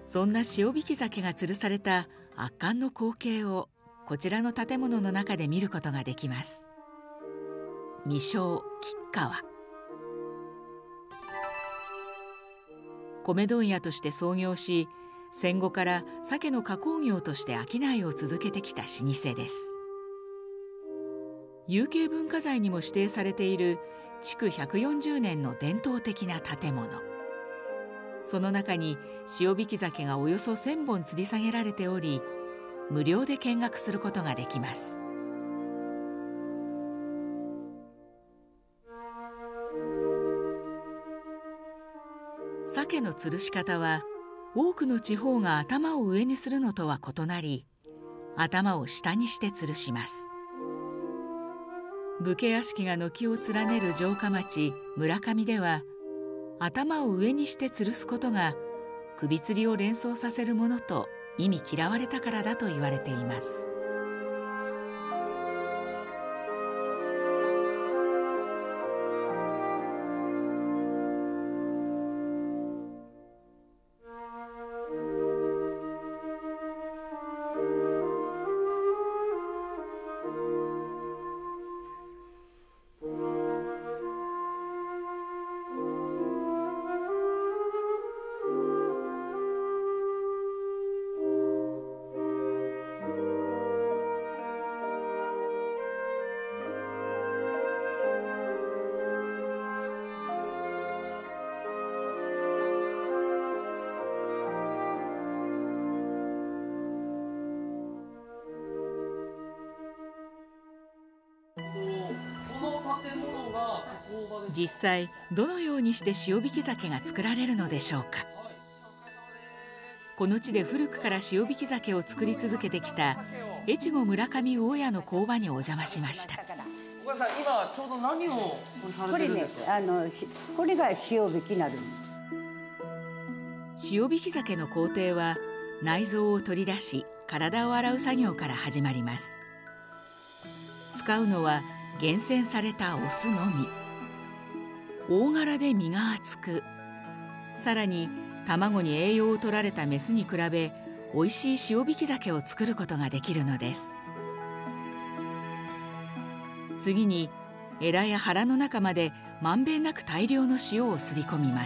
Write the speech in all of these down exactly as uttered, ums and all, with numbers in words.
そんな塩引き鮭が吊るされた圧巻の光景をこちらの建物の中で見ることができます。未生吉川。米問屋として創業し、戦後から鮭の加工業として商いを続けてきた老舗です。有形文化財にも指定されている築ひゃくよんじゅうねんの伝統的な建物。その中に塩引き鮭がおよそせんぼん吊り下げられており、無料で見学することができます。鮭の吊るし方は多くの地方が頭を上にするのとは異なり、頭を下にして吊るします。武家屋敷が軒を連ねる城下町村上では、頭を上にして吊るすことが首吊りを連想させるものと意味嫌われたからだと言われています。実際どのようにして塩引き鮭が作られるのでしょうか。この地で古くから塩引き鮭を作り続けてきた越後村上大家の工場にお邪魔しました。 お母さん、今ちょうど何をされてるんですか。 これね、あのこれが塩引きになる。 塩引き鮭の工程は内臓を取り出し体を洗う作業から始まります。使うのは厳選されたオスのみ。大柄で身が厚く、さらに卵に栄養を取られたメスに比べおいしい塩引き鮭を作ることができるのです。次にエラや腹の中までまんべんなく大量の塩をすり込みます。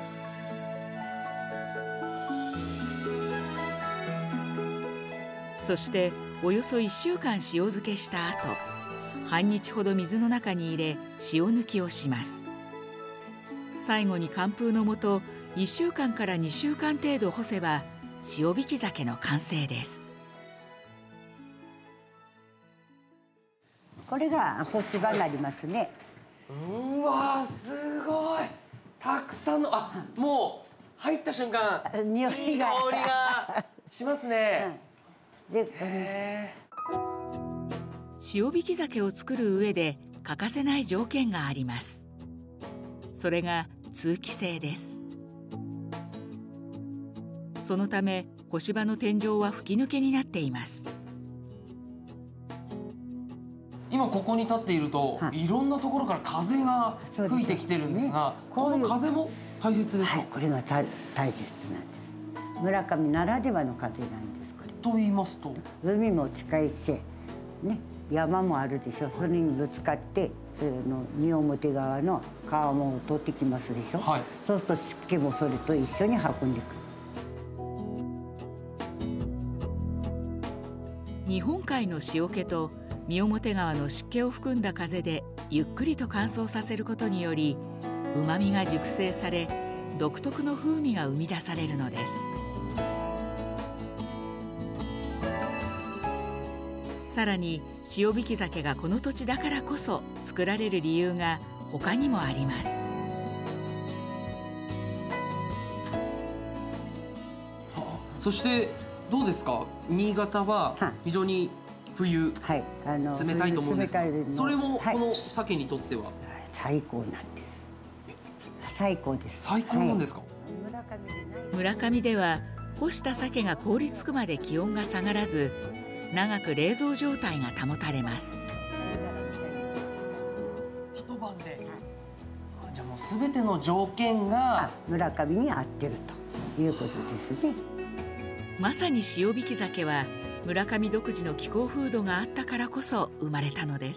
そしておよそいっしゅうかん塩漬けした後、半日ほど水の中に入れ塩抜きをします。最後に寒風のもといっしゅうかんからにしゅうかん程度干せば塩引き鮭の完成です。 これが干し場になりますね。 うわ、すごいたくさんの、あ、もう入った瞬間匂いがいい香りがしますね。 うん、でへ塩引き鮭を作る上で欠かせない条件があります。それが通気性です。そのため干し場の天井は吹き抜けになっています。 今ここに立っていると、はい、いろんなところから風が吹いてきてるんですが、ね、この風も大切ですか。 はい、これが大切なんです。村上ならではの風なんです。これと言いますと、 海も近いし、ね、山もあるでしょ。それにぶつかってその仁表側の川も通ってきますでしょ、はい、そうすると湿気もそれと一緒に運んでくる。 日本海の塩気と三面川の湿気を含んだ風でゆっくりと乾燥させることにより、うまみが熟成され独特の風味が生み出されるのです。さらに塩引き鮭がこの土地だからこそ作られる理由が他にもあります。 はあ、そしてどうですか、新潟は非常に冬、はい、あの冷たいと思うんですが、それもこの鮭にとっては、はい、 最高なんです。最高です。 最高なんですか。はい、 村上では干した鮭が凍りつくまで気温が下がらず、長く冷蔵状態が保たれます。 一晩で、はい、じゃあもうすべての条件が村上に合ってると。 いうことですね。 まさに塩引き鮭は村上独自の気候風土があったからこそ生まれたのです。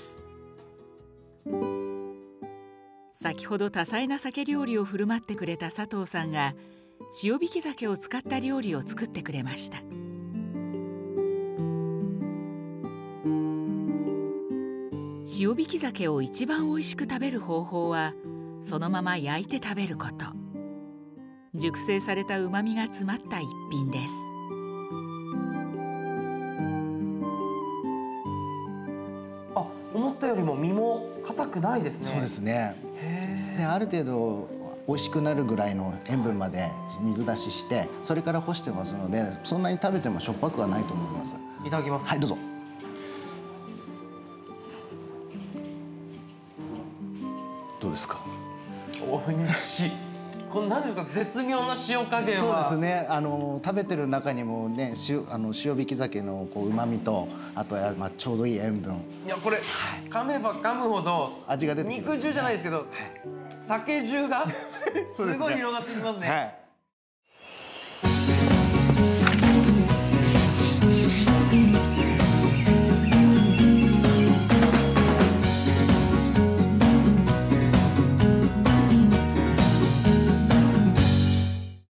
先ほど多彩な鮭料理を振る舞ってくれた佐藤さんが塩引き鮭を使った料理を作ってくれました。塩引き鮭を一番おいしく食べる方法はそのまま焼いて食べること。熟成されたうまみが詰まった一品です。 あ、思ったよりも身も硬くないですね。 そうですね。で、ある程度美味しくなるぐらいの塩分まで水出ししてそれから干してますので、そんなに食べてもしょっぱくはないと思います。 いただきます。 はい、どうぞ。どうですか。 美味しい。これ何ですか、絶妙な塩加減は。 そうですね。あの食べてる中にもね、塩あの塩引き鮭のこう旨味と、あとはまあちょうどいい塩分。 いやこれ、はい、噛めば噛むほど味が出てきます。 肉汁じゃないですけど、はい、鮭汁がすごい広がってきますね。はい。